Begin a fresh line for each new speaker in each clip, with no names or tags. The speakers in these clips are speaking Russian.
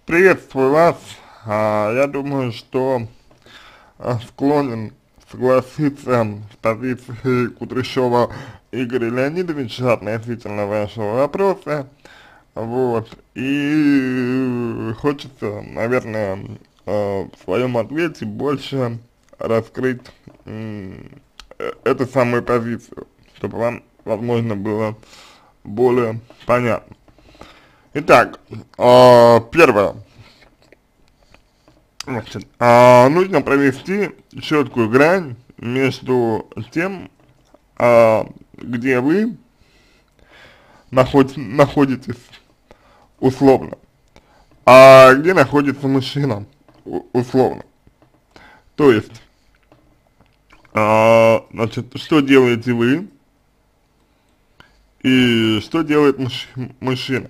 Приветствую вас. Я думаю, что склонен согласиться с позицией Кудряшова Игоря Леонидовича относительно вашего вопроса. Вот. И хочется, наверное, в своем ответе больше раскрыть эту самую позицию, чтобы вам, возможно, было более понятно. Итак, первое. Значит, нужно провести четкую грань между тем, где вы находитесь условно, а где находится мужчина условно. То есть, значит, что делаете вы и что делает мужчина.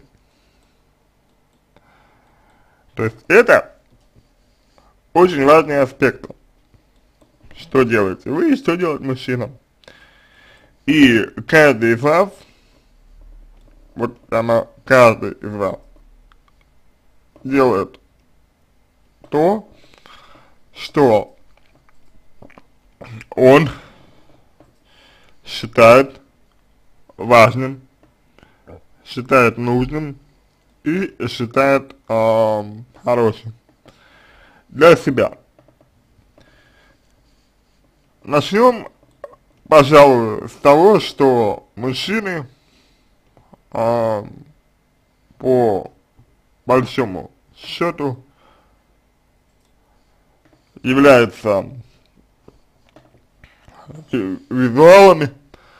То есть это очень важный аспект, что делаете вы и что делает мужчина. И каждый из вас, вот прямо каждый из вас делает то, что он считает важным, считает нужным и считает хорошим для себя. Начнем, пожалуй, с того, что мужчины по большому счету являются визуалами,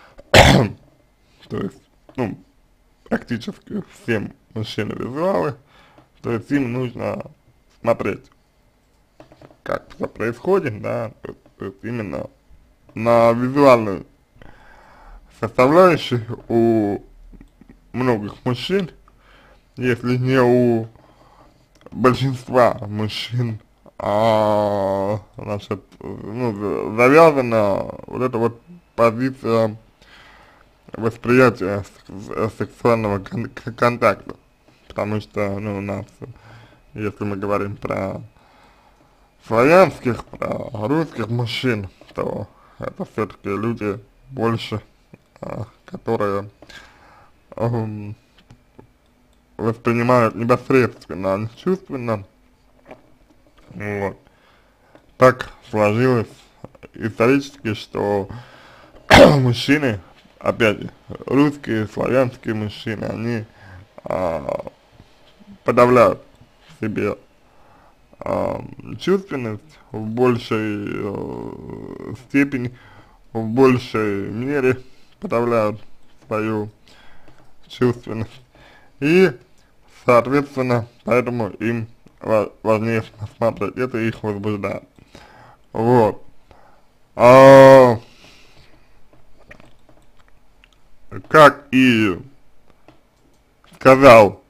то есть, ну, практически всем мужчины визуалы, то есть им нужно смотреть, как все происходит, да, то есть именно на визуальную составляющую у многих мужчин, если не у большинства мужчин, значит, ну, завязана вот эта вот позиция восприятия сексуального контакта, потому что, ну, у нас, если мы говорим про славянских, про русских мужчин, то это все-таки люди больше, которые воспринимают непосредственно, а не чувственно. Вот. Так сложилось исторически, что мужчины, опять же, русские, славянские мужчины, они подавляют в себе чувственность в большей степени, в большей мере подавляют свою чувственность. И, соответственно, поэтому им важнее смотреть, это их возбуждает. Вот. Как и сказал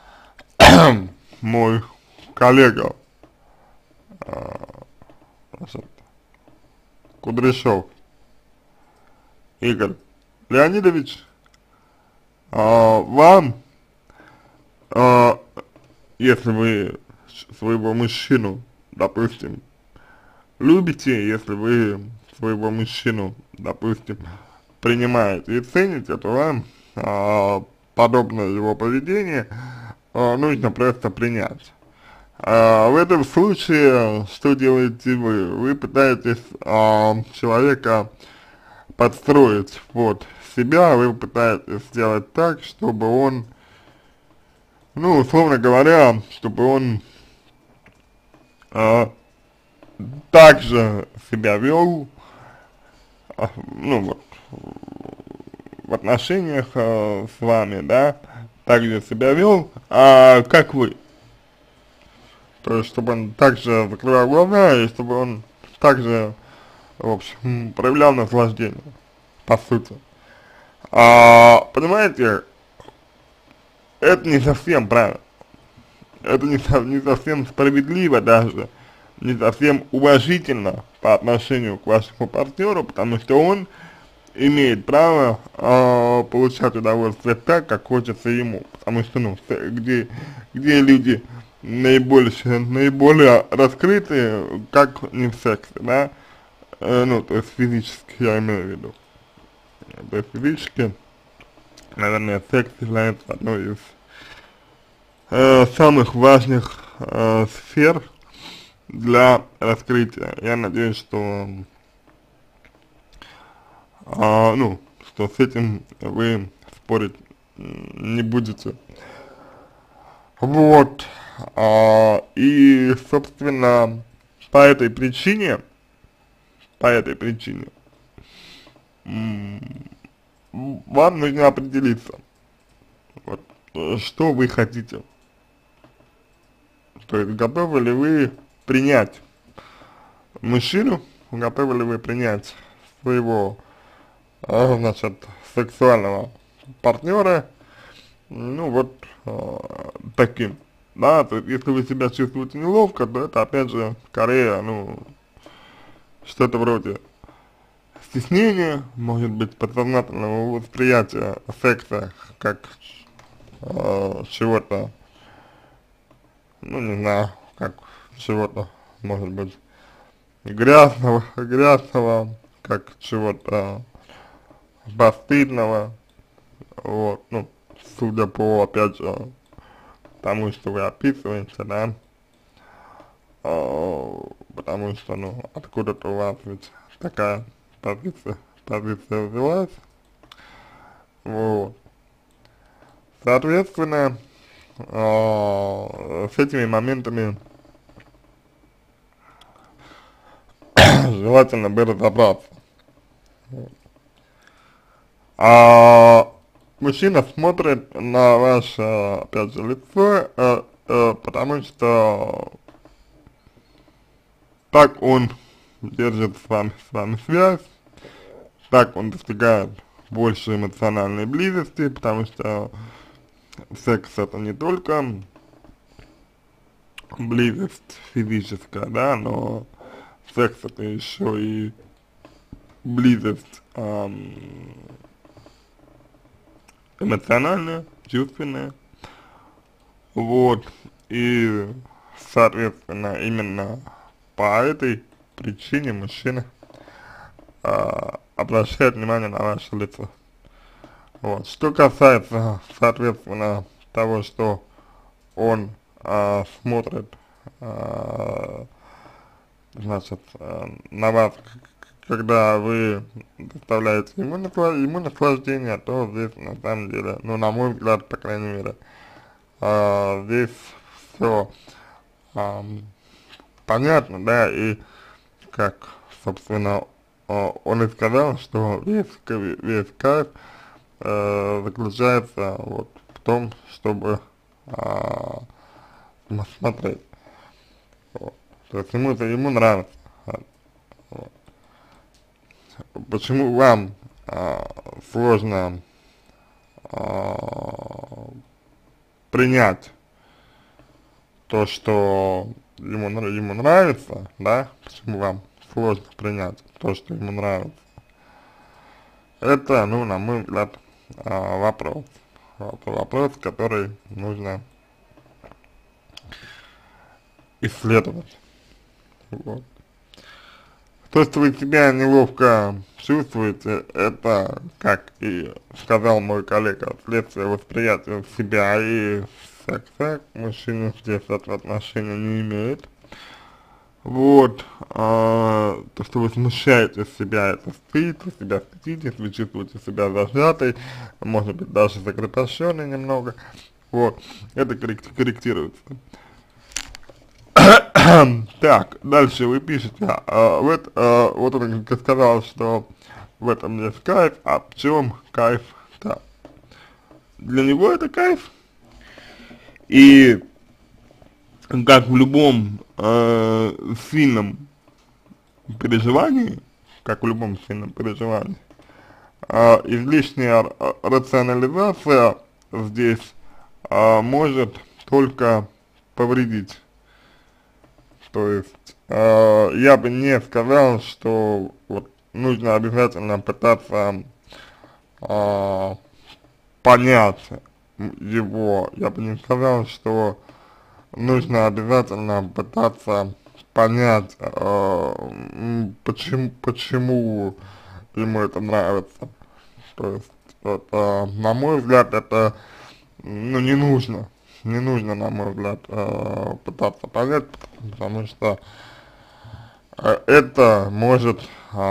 мой коллега, значит, Кудряшов Игорь Леонидович, вам, если вы своего мужчину, допустим, любите, если вы своего мужчину, допустим, принимаете и цените, то вам подобное его поведение нужно просто принять. В этом случае, что делаете вы? Вы пытаетесь человека подстроить под себя, вы пытаетесь сделать так, чтобы он, ну, условно говоря, чтобы он так же себя вел, ну, вот, в отношениях с вами, да, так же себя вел, как вы. То есть, чтобы он также закрывал глаза, и чтобы он также, в общем, проявлял наслаждение, по сути. Понимаете, это не совсем правильно. Это не совсем справедливо даже, не совсем уважительно по отношению к вашему партнеру, потому что он имеет право получать удовольствие так, как хочется ему, потому что, ну, где люди наиболее раскрытые, как не в сексе, да, ну, то есть физически я имею в виду. То есть физически, наверное, секс является одной из самых важных сфер для раскрытия. Я надеюсь, что, ну, что с этим вы спорить не будете. Вот, и, собственно, по этой причине, по этой причине, вам нужно определиться, вот, что вы хотите. То есть, готовы ли вы принять мужчину, готовы ли вы принять своего, значит, сексуального партнера, ну, вот, таким. Да, то есть, если вы себя чувствуете неловко, то это, опять же, скорее, ну, что-то вроде стеснения, может быть, подсознательного восприятия секса как чего-то, ну, не знаю, как чего-то, может быть, грязного, как чего-то постыдного, вот, ну, судя по, опять же, тому, что вы описываете, да, потому что, ну, откуда-то у вас ведь такая позиция взялась, вот. Соответственно, с этими моментами желательно бы разобраться. А мужчина смотрит на ваше, опять же, лицо, потому что так он держит с вами связь, так он достигает больше эмоциональной близости, потому что секс это не только близость физическая, да, но секс это еще и близость эмоциональная, чувственная, вот, и, соответственно, именно по этой причине мужчина обращает внимание на ваше лицо. Вот. Что касается, соответственно, того, что он смотрит, значит, на вас, когда вы доставляете ему наслаждение, то здесь, на самом деле, ну, на мой взгляд, по крайней мере, здесь все понятно, да, и как, собственно, он и сказал, что весь кайф заключается вот в том, чтобы смотреть. Вот. То есть ему нравится. Вот. Почему вам сложно принять то, что ему нравится, да? Почему вам сложно принять то, что ему нравится? Это, ну, на мой взгляд, вопрос. Вопрос, который нужно исследовать. Вот. То, что вы себя неловко чувствуете, это, как и сказал мой коллега, следствие восприятия себя и секса. Мужчина здесь этого отношения не имеет. Вот, то, что вы смущаете себя, это стыд, вы себя стыдитесь, вы чувствуете себя зажатой, может быть, даже закрепощенной немного, вот, это корректируется. Так, дальше вы пишете, вот он сказал, что в этом есть кайф, а в чем кайф-то? Для него это кайф, и как в любом сильном переживании, как в любом сильном переживании, излишняя рационализация здесь может только повредить. То есть я бы не сказал, что вот нужно обязательно пытаться понять его. Я бы не сказал, что нужно обязательно пытаться понять, почему ему это нравится. То есть, вот, на мой взгляд, это, ну, не нужно, на мой взгляд, пытаться понять, потому что это может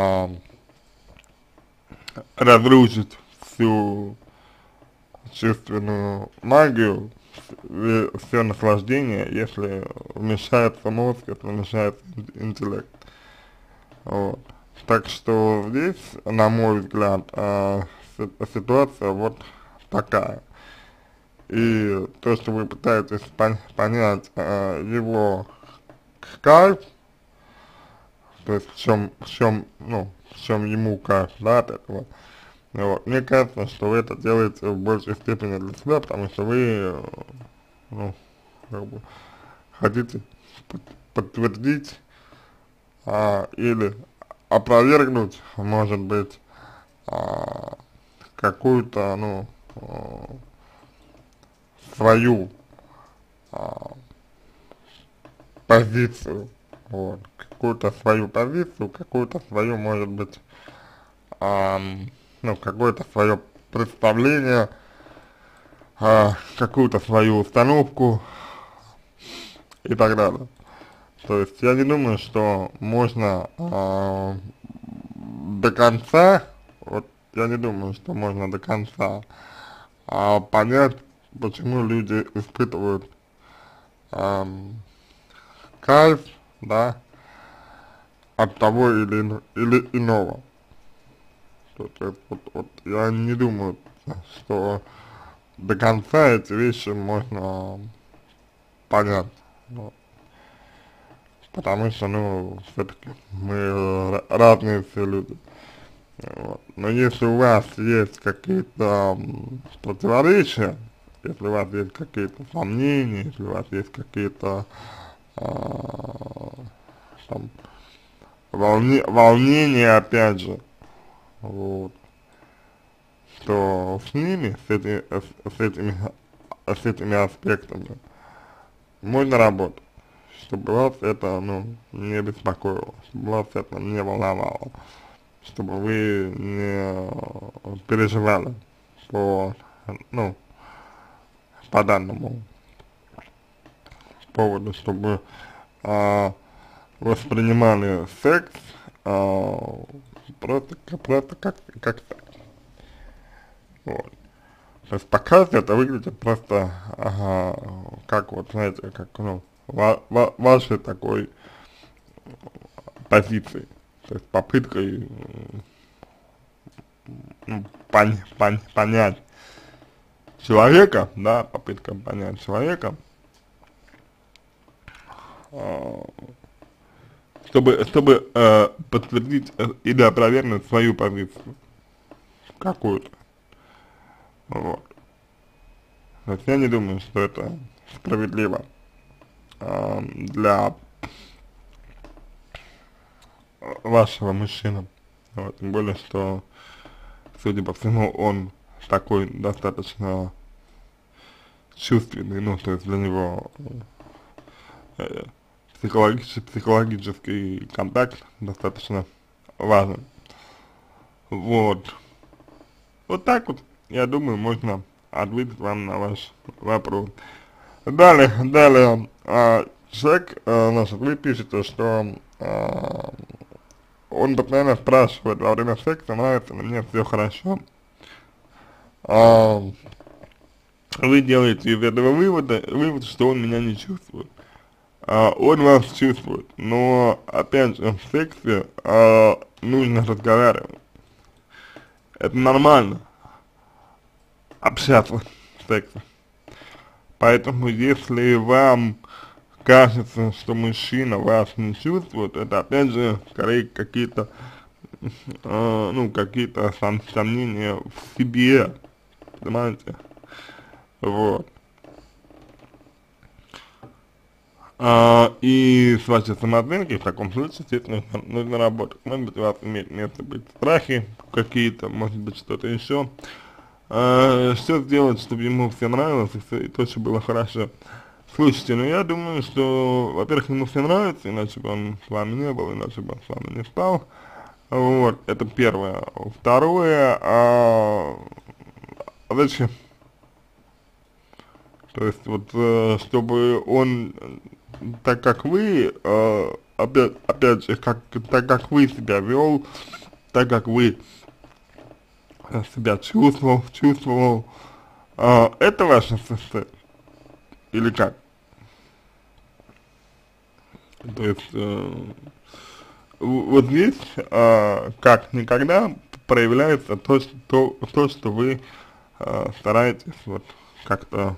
разрушить всю чувственную магию, все наслаждение, если вмешается мозг, если вмешается интеллект. Вот. Так что здесь, на мой взгляд, ситуация вот такая. И то, что вы пытаетесь понять его кайф, то есть в чем ему кайф, да, от этого. Вот. Мне кажется, что вы это делаете в большей степени для себя, потому что вы, ну, как бы хотите подтвердить или опровергнуть, может быть, какую-то, ну, свою позицию, вот, какую-то свою позицию, какую-то свою, может быть, ну, какое-то свое представление, какую-то свою установку и так далее. То есть я не думаю, что можно до конца, вот я не думаю, что можно до конца понять, почему люди испытывают кайф, да, от того или иного. То есть вот я не думаю, что до конца эти вещи можно понять. Вот. Потому что, ну, все-таки мы разные все люди. Вот. Но если у вас есть какие-то противоречия, если у вас есть какие-то сомнения, если у вас есть какие-то там волнения, опять же, вот, то с ними, с этими аспектами можно работать, чтобы вас это, ну, не беспокоило, чтобы вас это не волновало, чтобы вы не переживали по, ну, по данному поводу, чтобы воспринимали секс просто как секс. Вот. То есть пока это выглядит просто, как вот, знаете, как, ну, вашей такой позиции. То есть попыткой ну, понять человека, да, попытка понять человека, чтобы подтвердить или опровергнуть свою позицию какую-то. Вот. То есть я не думаю, что это справедливо для вашего мужчины. Вот. Тем более, что, судя по всему, он такой достаточно чувственный, ну, то есть для него э, психологический контакт достаточно важен. Вот. Вот так вот, я думаю, можно ответить вам на ваш вопрос. Далее, человек, значит, вы пишете, что он постоянно спрашивает во время секса, нравится ли мне все хорошо. А, вы делаете из этого вывод, что он меня не чувствует. Он вас чувствует, но, опять же, в сексе нужно разговаривать. Это нормально, общаться в сексе. Поэтому, если вам кажется, что мужчина вас не чувствует, это, опять же, скорее какие-то, ну, какие-то сомнения в себе, понимаете? Вот. И с вашей самооценкой в таком случае, естественно, нужно работать. Может быть, у вас имеет место быть страхи какие-то, может быть, что-то еще. Что сделать, чтобы ему все нравилось и все, и то, что было хорошо. Слушайте, ну я думаю, что, во-первых, ему все нравится, иначе бы он с вами не был, иначе бы он с вами не спал. Вот, это первое. Второе, зачем? То есть, вот, чтобы он, так как вы, опять же, так как вы себя вел, так как вы себя чувствовал, это ваша цель, или как? То есть, вот здесь, как никогда проявляется то, что вы стараетесь вот как-то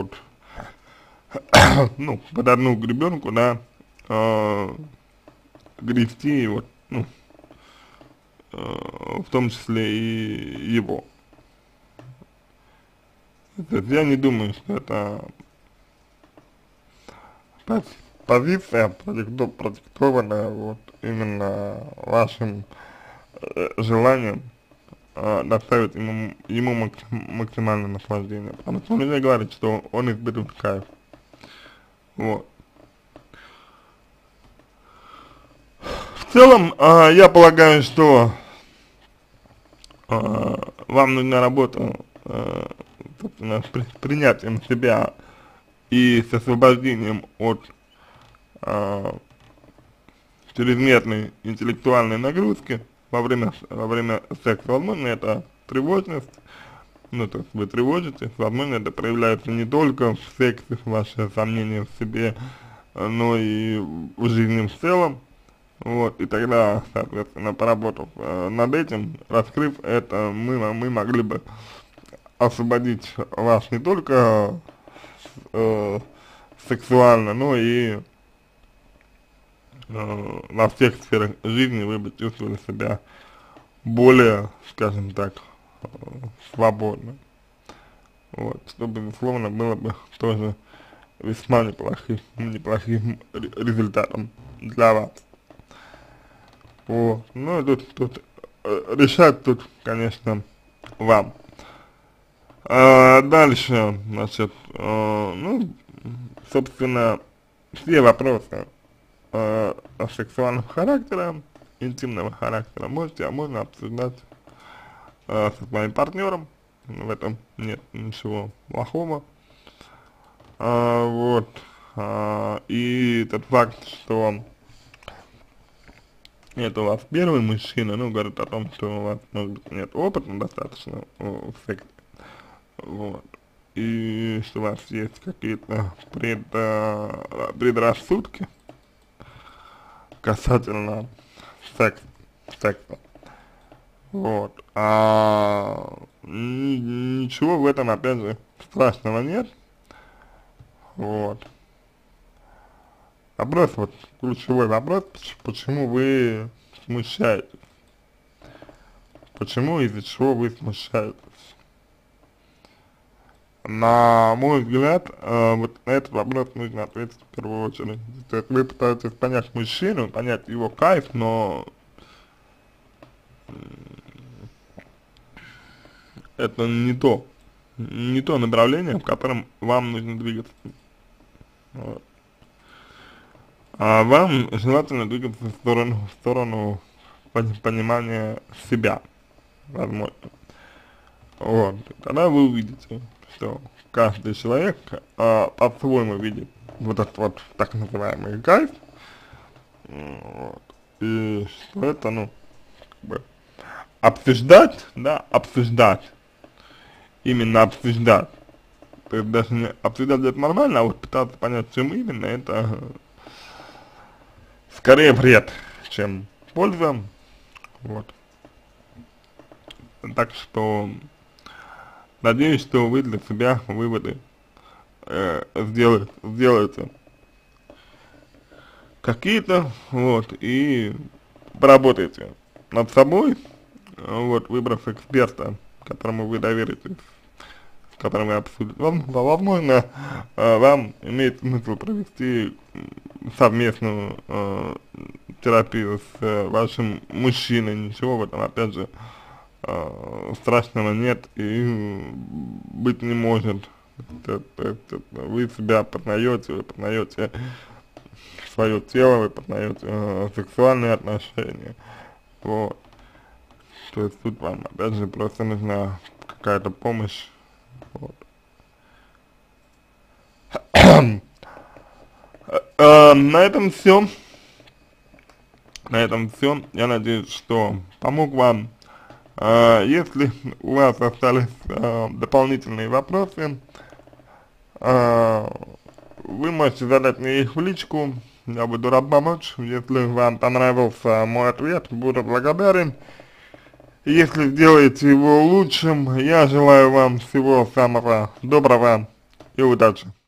ну, под одну гребенку, да, грести, вот, ну, в том числе и его. То есть я не думаю, что это пози- позиция продиктованная вот именно вашим желанием доставить ему максимальное наслаждение. Потому что он нельзя говорить, что он испытывает кайф. Вот. В целом, я полагаю, что вам нужна работа, собственно, с принятием себя и с освобождением от чрезмерной интеллектуальной нагрузки во время секса. Возможно, это тревожность, ну, то есть вы тревожитесь, возможно, это проявляется не только в сексе, ваши сомнения в себе, но и в жизни в целом. Вот, и тогда, соответственно, поработав над этим, раскрыв это, мы могли бы освободить вас не только сексуально, но и во всех сферах жизни вы бы чувствовали себя более, скажем так, э, свободно. Вот, что, безусловно, было бы тоже весьма неплохим результатом для вас. Вот, ну, тут решать тут, конечно, вам. Дальше, значит, ну, собственно, все вопросы сексуального характера, интимного характера можно обсуждать со своим партнером, в этом нет ничего плохого. Вот, и тот факт, что это у вас первый мужчина, ну, говорит о том, что у вас, может быть, нет опыта достаточно в сексе, вот, и что у вас есть какие-то предрассудки касательно секс, секса. Вот. Ничего в этом, опять же, страшного нет. Вот. Вопрос, вот, ключевой вопрос, почему вы смущаетесь? Почему, из-за чего вы смущаетесь? На мой взгляд, вот на этот вопрос нужно ответить в первую очередь. То есть вы пытаетесь понять мужчину, понять его кайф, но это не то направление, в котором вам нужно двигаться. Вот. А вам желательно двигаться в сторону понимания себя, возможно. Вот. Тогда вы увидите, что каждый человек по-своему видит вот этот вот так называемый кайф, вот. И что это, ну, как бы обсуждать, да, обсуждать, именно обсуждать. То есть даже не обсуждать это нормально, а вот пытаться понять, чем именно, это скорее вред, чем польза. Вот. Так что надеюсь, что вы для себя выводы сделаете какие-то, вот, и поработаете над собой, вот, выбрав эксперта, которому вы доверитесь, с которым вы обсудите. Возможно, вам имеет смысл провести совместную терапию с вашим мужчиной, ничего в этом, опять же, страшного нет и быть не может. То есть вы себя познаете, вы познаете свое тело, вы познаете сексуальные отношения, вот. То есть тут вам, опять же, просто нужна какая-то помощь, вот. На этом все. На этом все. Я надеюсь, что помог вам. Если у вас остались дополнительные вопросы, вы можете задать мне их в личку. Я буду рад помочь. Если вам понравился мой ответ, буду благодарен. Если сделаете его лучшим, я желаю вам всего самого доброго и удачи.